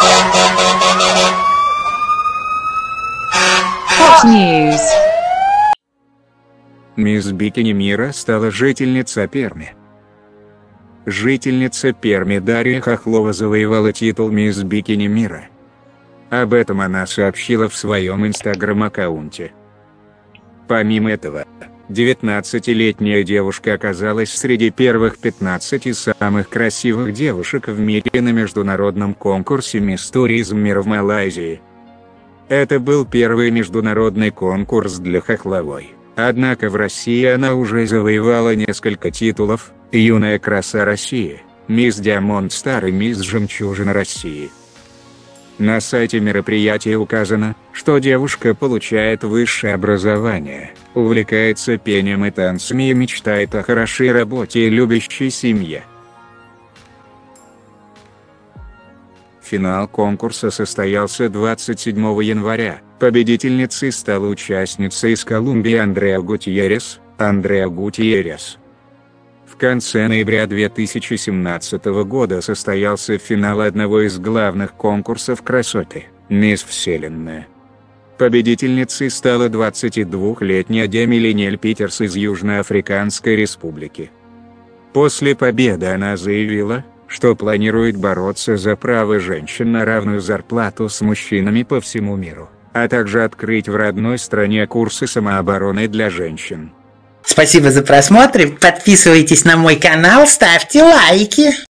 Hot News. Мисс Бикини мира стала жительница Перми. Жительница Перми Дарья Хохлова завоевала титул мисс Бикини мира. Об этом она сообщила в своем инстаграм-аккаунте. Помимо этого, 19-летняя девушка оказалась среди первых 15 самых красивых девушек в мире на международном конкурсе «Мисс Туризм Мир» в Малайзии. Это был первый международный конкурс для Хохловой, однако в России она уже завоевала несколько титулов: «Юная краса России», «Мисс Диамонд Стар» и «Мисс Жемчужина России». На сайте мероприятия указано, что девушка получает высшее образование, увлекается пением и танцами и мечтает о хорошей работе и любящей семье. Финал конкурса состоялся 27 января. Победительницей стала участница из Колумбии Андреа Гутьеррес. В конце ноября 2017 года состоялся финал одного из главных конкурсов красоты – «Мисс Вселенная». Победительницей стала 22-летняя Деми Линель Питерс из Южноафриканской Республики. После победы она заявила, что планирует бороться за право женщин на равную зарплату с мужчинами по всему миру, а также открыть в родной стране курсы самообороны для женщин. Спасибо за просмотр, подписывайтесь на мой канал, ставьте лайки.